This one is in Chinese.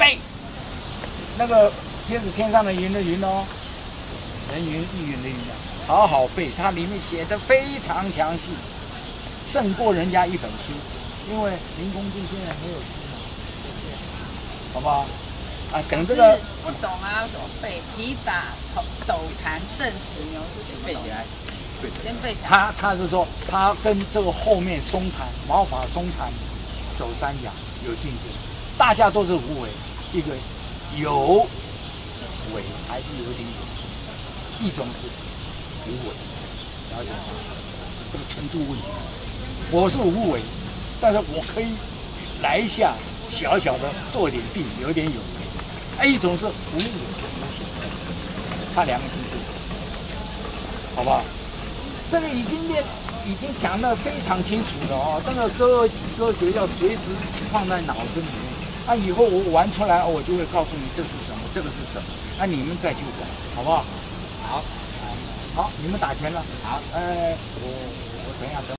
背。那个天是天上的云的云哦，人云亦云的云啊，好好背，它里面写的非常详细，胜过人家一本书。因为林公进现在没有书嘛，好不好？啊，等这个不懂啊，怎么背？提打、斗弹、正死牛是背起来，先背起来。 他是说，他跟这个后面松弹、毛发松弹、手三阳有境界，大家都是无为，一个有为还是有点有，一种是无为，了解吗？这个程度问题。我是无为，但是我可以来一下小小的做点定，有点有为。一种是无为，他两个境界，好不好？这个已经讲得非常清楚了哦，这个歌诀要随时放在脑子里面。那以后我玩出来，我就会告诉你这是什么，这个是什么，那你们再去玩，好不好？好，好，你们打拳了。好，我等一下等。